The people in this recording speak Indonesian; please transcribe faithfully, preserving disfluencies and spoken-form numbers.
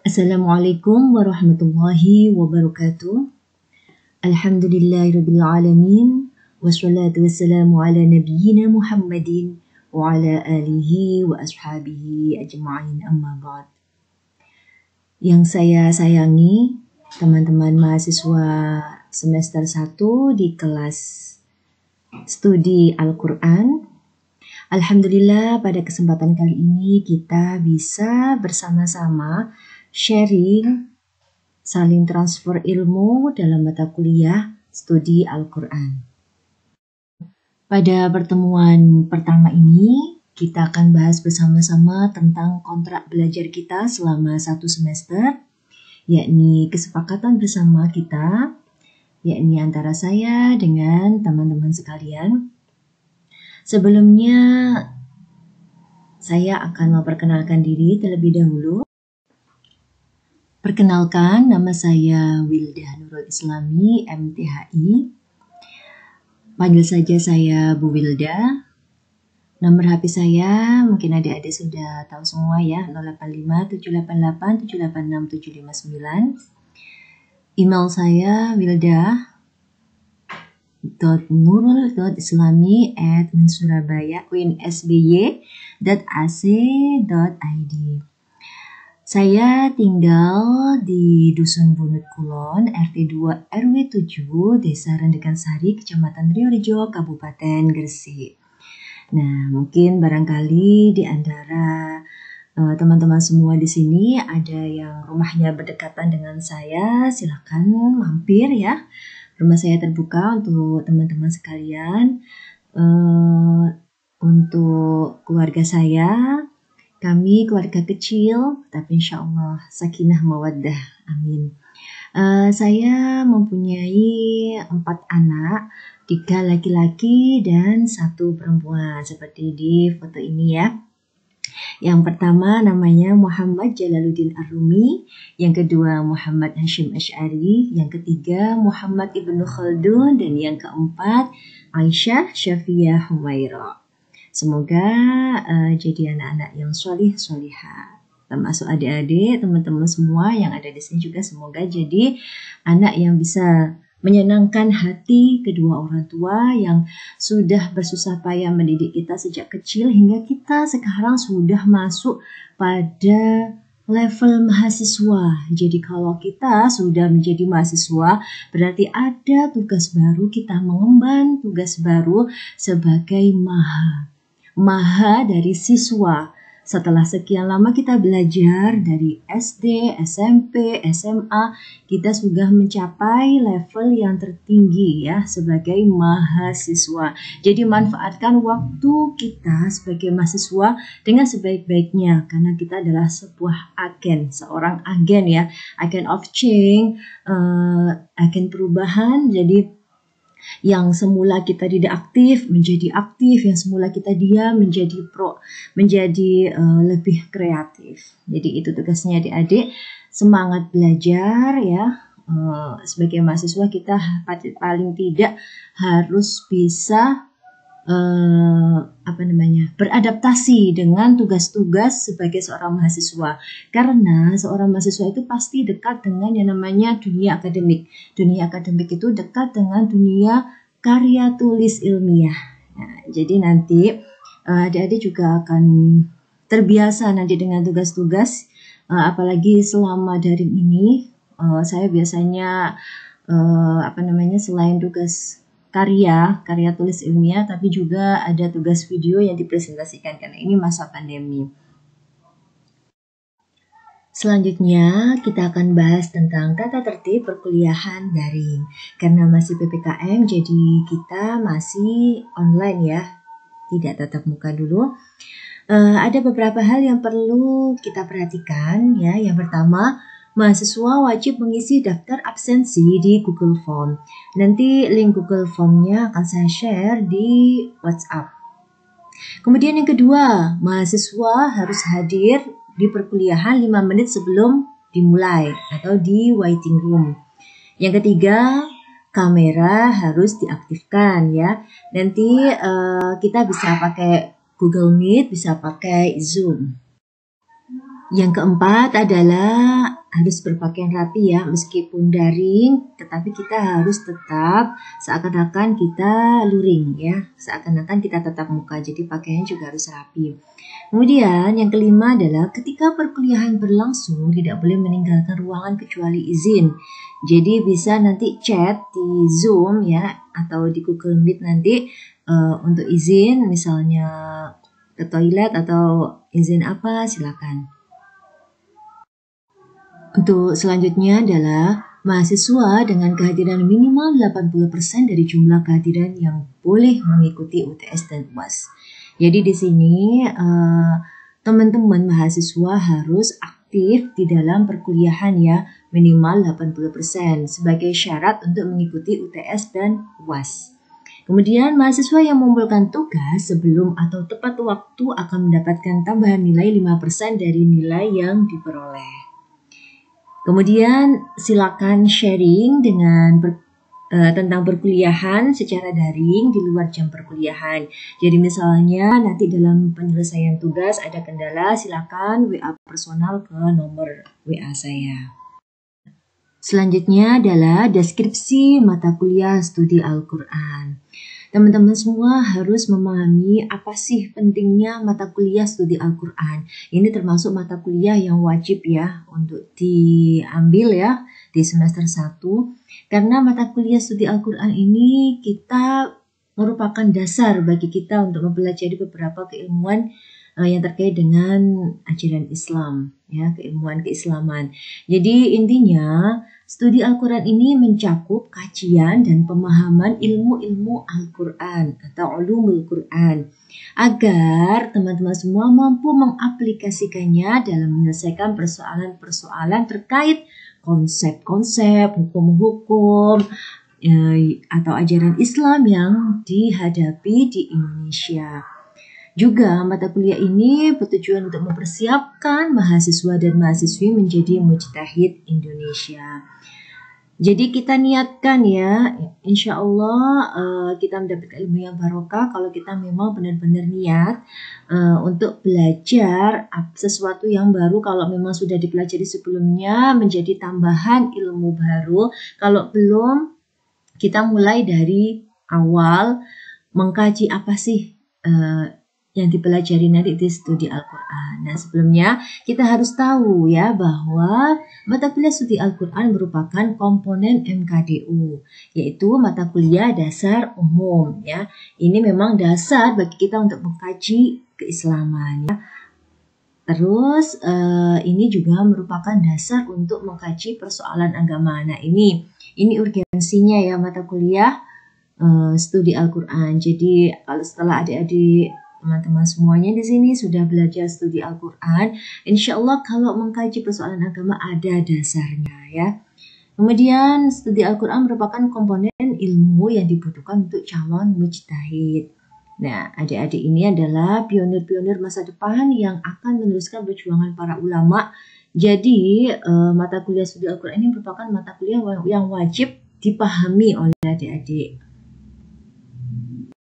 Assalamualaikum warahmatullahi wabarakatuh. Alhamdulillahirabbil alamin. Wassalatu wassalamu ala nabiyyina Muhammadin wa ala alihi wa ashabihi ajma'in, amma ba'd. Yang saya sayangi teman-teman mahasiswa semester satu di kelas studi Al-Quran. Alhamdulillah pada kesempatan kali ini kita bisa bersama-sama sharing, saling transfer ilmu dalam mata kuliah studi Al-Quran. Pada pertemuan pertama ini, kita akan bahas bersama-sama tentang kontrak belajar kita selama satu semester, yakni kesepakatan bersama kita, yakni antara saya dengan teman-teman sekalian. Sebelumnya, saya akan memperkenalkan diri terlebih dahulu. Perkenalkan, nama saya Wilda Nurul Islami, M T H I. Panggil saja saya Bu Wilda. Nomor H P saya, mungkin adik-adik sudah tahu semua ya, nol delapan lima tujuh delapan delapan tujuh delapan enam tujuh lima sembilan. Email saya wilda dot nurul dot islami at winsurabaya winsby dot a c dot i d. Saya tinggal di Dusun Bunut Kulon, R T dua R W tujuh, Desa Rendekan Sari, Kecamatan Riorejo, Kabupaten Gresik. Nah, mungkin barangkali di antara uh, teman-teman semua di sini ada yang rumahnya berdekatan dengan saya, silakan mampir ya. Rumah saya terbuka untuk teman-teman sekalian. Uh, untuk keluarga saya, kami keluarga kecil, tapi insya Allah sakinah mawaddah, amin. Uh, saya mempunyai empat anak, tiga laki-laki dan satu perempuan, seperti di foto ini ya. Yang pertama namanya Muhammad Jalaluddin Ar-Rumi, yang kedua Muhammad Hashim Ash'ari, yang ketiga Muhammad Ibnu Khaldun, dan yang keempat Aisyah Syafiyah Humaira. Semoga uh, jadi anak-anak yang solih solihah, termasuk adik-adik, teman-teman semua yang ada di sini juga semoga jadi anak yang bisa menyenangkan hati kedua orang tua yang sudah bersusah payah mendidik kita sejak kecil hingga kita sekarang sudah masuk pada level mahasiswa. Jadi kalau kita sudah menjadi mahasiswa, berarti ada tugas baru, kita mengemban tugas baru sebagai maha. Maha dari siswa. Setelah sekian lama kita belajar dari S D, S M P, S M A, kita sudah mencapai level yang tertinggi ya sebagai mahasiswa. Jadi manfaatkan waktu kita sebagai mahasiswa dengan sebaik-baiknya karena kita adalah sebuah agen, seorang agen ya, agen of change, uh, agen perubahan. Jadi yang semula kita tidak aktif menjadi aktif, yang semula kita diam menjadi pro, menjadi uh, lebih kreatif. Jadi itu tugasnya adik-adik, semangat belajar ya. Uh, sebagai mahasiswa kita paling tidak harus bisa uh, apa namanya beradaptasi dengan tugas-tugas sebagai seorang mahasiswa. Karena seorang mahasiswa itu pasti dekat dengan yang namanya dunia akademik. Dunia akademik itu dekat dengan dunia karya tulis ilmiah. Nah, jadi nanti uh, adik-adik juga akan terbiasa nanti dengan tugas-tugas, uh, apalagi selama daring ini. Uh, saya biasanya uh, apa namanya selain tugas karya, karya tulis ilmiah, tapi juga ada tugas video yang dipresentasikan karena ini masa pandemi. Selanjutnya kita akan bahas tentang tata tertib perkuliahan daring. Karena masih P P K M, jadi kita masih online ya, tidak tatap muka dulu. Uh, ada beberapa hal yang perlu kita perhatikan ya. Yang pertama, mahasiswa wajib mengisi daftar absensi di Google Form. Nanti link Google Form-nya akan saya share di WhatsApp. Kemudian yang kedua, mahasiswa harus hadir di perkuliahan lima menit sebelum dimulai atau di waiting room. Yang ketiga, kamera harus diaktifkan ya. Nanti uh, kita bisa pakai Google Meet, bisa pakai Zoom. Yang keempat adalah harus berpakaian rapi ya, meskipun daring, tetapi kita harus tetap seakan-akan kita luring ya, seakan-akan kita tetap muka, jadi pakaiannya juga harus rapi. Kemudian yang kelima adalah ketika perkuliahan berlangsung tidak boleh meninggalkan ruangan kecuali izin. Jadi bisa nanti chat di Zoom ya, atau di Google Meet nanti uh, untuk izin, misalnya ke toilet atau izin apa, silakan. Untuk selanjutnya adalah mahasiswa dengan kehadiran minimal delapan puluh persen dari jumlah kehadiran yang boleh mengikuti U T S dan U A S. Jadi di sini teman-teman uh, mahasiswa harus aktif di dalam perkuliahan ya, minimal delapan puluh persen sebagai syarat untuk mengikuti U T S dan U A S. Kemudian mahasiswa yang mengumpulkan tugas sebelum atau tepat waktu akan mendapatkan tambahan nilai lima persen dari nilai yang diperoleh. Kemudian silakan sharing dengan ber, uh, tentang perkuliahan secara daring di luar jam perkuliahan. Jadi misalnya nanti dalam penyelesaian tugas ada kendala, silakan W A personal ke nomor W A saya. Selanjutnya adalah deskripsi mata kuliah studi Al-Quran. Teman-teman semua harus memahami apa sih pentingnya mata kuliah studi Al-Quran. Ini termasuk mata kuliah yang wajib ya untuk diambil ya di semester satu. Karena mata kuliah studi Al-Quran ini kita merupakan dasar bagi kita untuk mempelajari beberapa keilmuan yang terkait dengan ajaran Islam, ya, keilmuan keislaman. Jadi intinya studi Al-Quran ini mencakup kajian dan pemahaman ilmu-ilmu Al-Quran atau ulumul Quran agar teman-teman semua mampu mengaplikasikannya dalam menyelesaikan persoalan-persoalan terkait konsep-konsep, hukum-hukum atau ajaran Islam yang dihadapi di Indonesia. Juga mata kuliah ini bertujuan untuk mempersiapkan mahasiswa dan mahasiswi menjadi mujtahid Indonesia. Jadi kita niatkan ya, insya Allah uh, kita mendapatkan ilmu yang barokah kalau kita memang benar-benar niat uh, untuk belajar sesuatu yang baru. Kalau memang sudah dipelajari sebelumnya menjadi tambahan ilmu baru. Kalau belum, kita mulai dari awal mengkaji apa sih uh, yang dipelajari nanti di studi Al-Quran. Nah sebelumnya kita harus tahu ya bahwa mata kuliah studi Al-Quran merupakan komponen M K D U, yaitu mata kuliah dasar umum ya. Ini memang dasar bagi kita untuk mengkaji keislaman ya. Terus uh, ini juga merupakan dasar untuk mengkaji persoalan agama. Nah ini ini urgensinya ya mata kuliah uh, studi Al-Quran. Jadi kalau setelah adik-adik teman-teman semuanya di sini sudah belajar studi Al-Quran, insya Allah kalau mengkaji persoalan agama ada dasarnya ya. Kemudian studi Al-Quran merupakan komponen ilmu yang dibutuhkan untuk calon mujtahid. Nah, adik-adik ini adalah pionir-pionir masa depan yang akan meneruskan perjuangan para ulama. Jadi eh, mata kuliah studi Al-Quran ini merupakan mata kuliah yang wajib dipahami oleh adik-adik.